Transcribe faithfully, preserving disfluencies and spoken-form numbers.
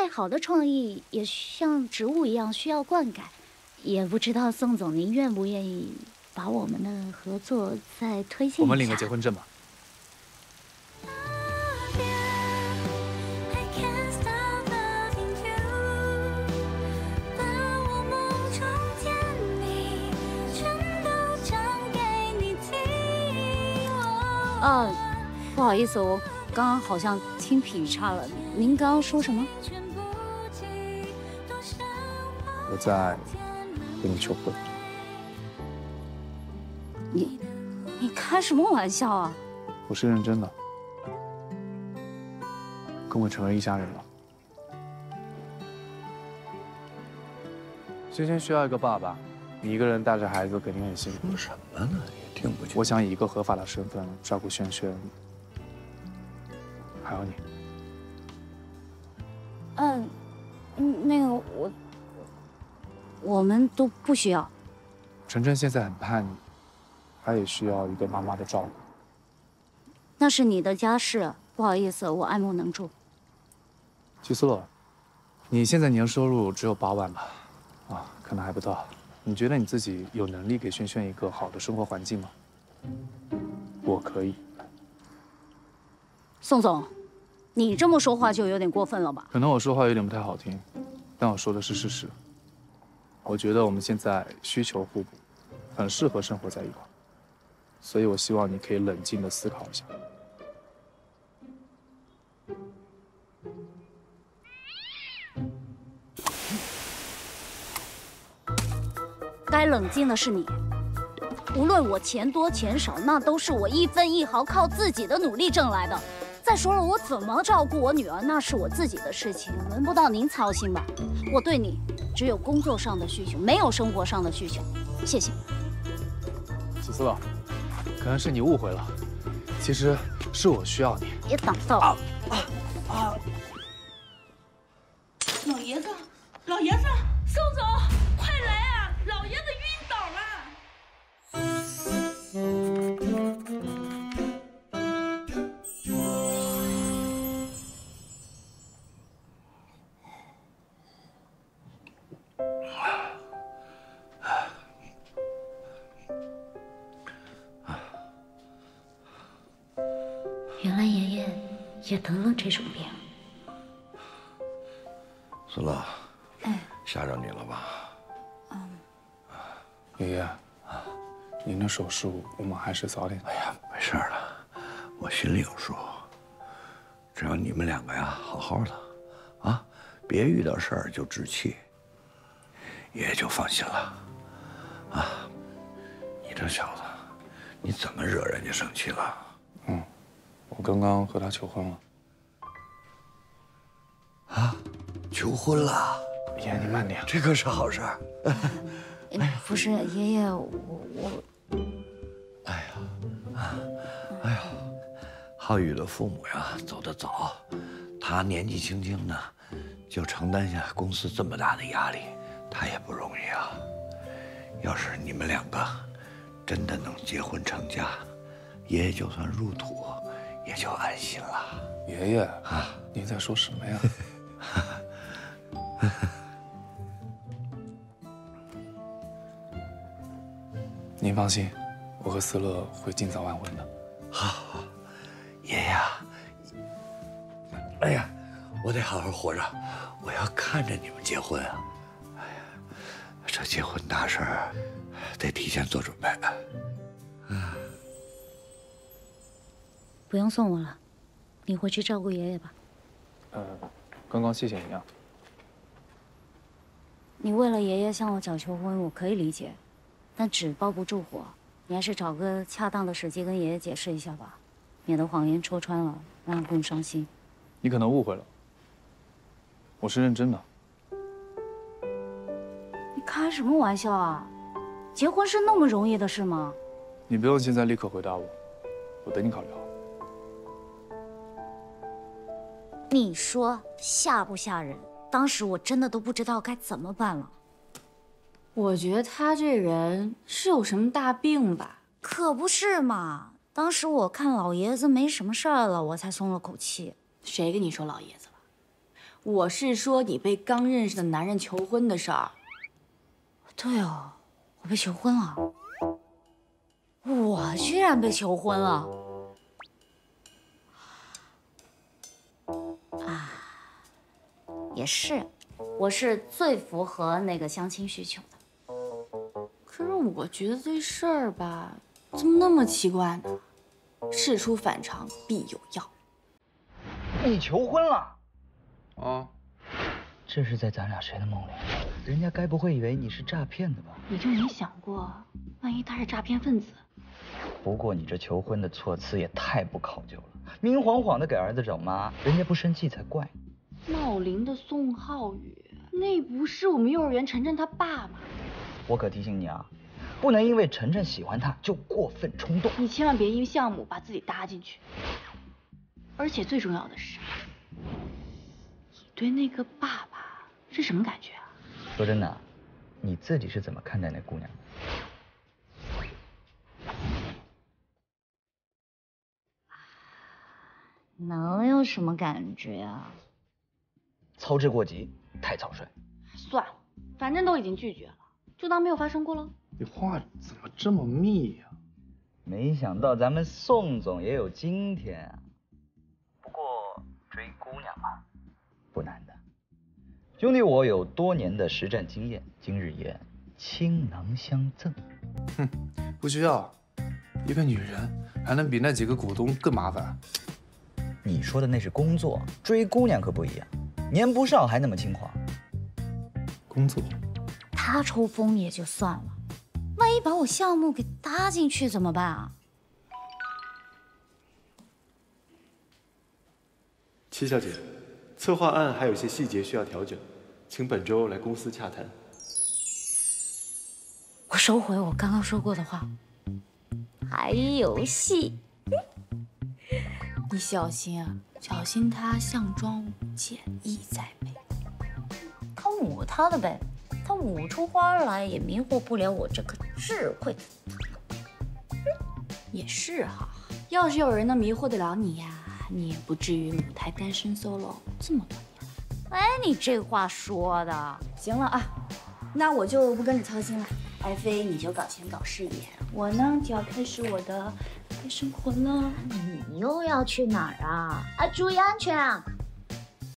再好的创意也像植物一样需要灌溉。也不知道宋总您愿不愿意把我们的合作再推进一下？ 我们领个结婚证吧。 啊，不好意思，我刚刚好像听劈叉了。您刚刚说什么？ 我在跟你求婚。 你，你开什么玩笑啊？ 我是认真的，跟我成为一家人了。萱萱需要一个爸爸，你一个人带着孩子肯定很辛苦。 说什么呢？也听不清。 我想以一个合法的身份照顾萱萱，还有你。 嗯，嗯，那个我，我们都不需要。 晨晨现在很叛逆，他也需要一个妈妈的照顾。 那是你的家事，不好意思，我爱莫能助。 季思乐，你现在年收入只有八万吧？啊，可能还不到。你觉得你自己有能力给萱萱一个好的生活环境吗？我可以。 宋总，你这么说话就有点过分了吧？ 可能我说话有点不太好听，但我说的是事实。我觉得我们现在需求互补，很适合生活在一块，所以我希望你可以冷静地思考一下。 该冷静的是你。无论我钱多钱少，那都是我一分一毫靠自己的努力挣来的。再说了，我怎么照顾我女儿，那是我自己的事情，轮不到您操心吧？我对你只有工作上的需求，没有生活上的需求。谢谢。 季思乐，可能是你误会了，其实是我需要你。 别挡道。啊啊啊！老爷子，老爷子，宋总，快来啊！老爷子晕倒了。 原来爷爷也得了这种病。 思乐， 哎， 吓着你了吧？ 嗯。 爷爷，您的手术我们还是早点。 哎呀，没事了，我心里有数。只要你们两个呀，好好的，啊，别遇到事儿就置气，爷爷就放心了。啊，你这小子，你怎么惹人家生气了？ 嗯。 我刚刚和他求婚了。 啊，求婚了？ 爷爷，你慢点， 这可是好事儿。 不是爷爷，我我…… 哎呀，啊，哎呀，浩宇的父母呀走得早，他年纪轻轻的，就承担下公司这么大的压力，他也不容易啊。要是你们两个真的能结婚成家，爷爷就算入土。 也就安心了。 爷爷啊，您在说什么呀？您放心，我和思乐会尽早完婚的。 好，爷爷，哎呀，我得好好活着，我要看着你们结婚啊！哎呀，这结婚大事儿得提前做准备。啊。 不用送我了，你回去照顾爷爷吧。 呃，刚刚谢谢你啊。 你为了爷爷向我找求婚，我可以理解，但纸包不住火，你还是找个恰当的时机跟爷爷解释一下吧，免得谎言戳穿了，让他更伤心。 你可能误会了，我是认真的。 你开什么玩笑啊？结婚是那么容易的事吗？ 你不用现在立刻回答我，我等你考虑好。 你说吓不吓人？当时我真的都不知道该怎么办了。 我觉得他这人是有什么大病吧？ 可不是嘛！当时我看老爷子没什么事儿了，我才松了口气。 谁跟你说老爷子了？ 我是说你被刚认识的男人求婚的事儿。 对哦，我被求婚了，我居然被求婚了。啊，也是，我是最符合那个相亲需求的。 可是我觉得这事儿吧，怎么那么奇怪呢？事出反常必有妖。 你求婚了？ 啊， 这是在咱俩谁的梦里？人家该不会以为你是诈骗的吧？ 你就没想过，万一他是诈骗分子？ 不过你这求婚的措辞也太不考究了，明晃晃的给儿子找妈，人家不生气才怪。 茂林的宋浩宇，那不是我们幼儿园晨晨他爸吗？ 我可提醒你啊，不能因为晨晨喜欢他就过分冲动。 你千万别因项目把自己搭进去。而且最重要的是，你对那个爸爸是什么感觉啊？ 说真的，你自己是怎么看待那姑娘的？ 能有什么感觉啊？ 操之过急，太草率。 算了，反正都已经拒绝了，就当没有发生过了。 你话怎么这么密呀？ 没想到咱们宋总也有今天啊。不过追姑娘嘛，不难的。兄弟，我有多年的实战经验，今日也倾囊相赠。 哼，不需要，一个女人还能比那几个股东更麻烦？ 你说的那是工作，追姑娘可不一样，年不少还那么轻狂。 工作？ 他抽风也就算了，万一把我项目给搭进去怎么办啊？ 戚小姐，策划案还有些细节需要调整，请本周来公司洽谈。 我收回我刚刚说过的话，还有戏。 你小心啊，小心他项庄舞剑，意在背后。 他舞他的呗，他舞出花来也迷惑不了我这颗智慧的他。 也是哈，要是有人能迷惑得了你呀，你也不至于母胎单身 solo 这么多年。 哎，你这话说的， 行了啊，那我就不跟着操心了。爱妃你就搞钱搞事业，我呢就要开始我的夜生活了。 你又要去哪儿啊？啊，注意安全啊！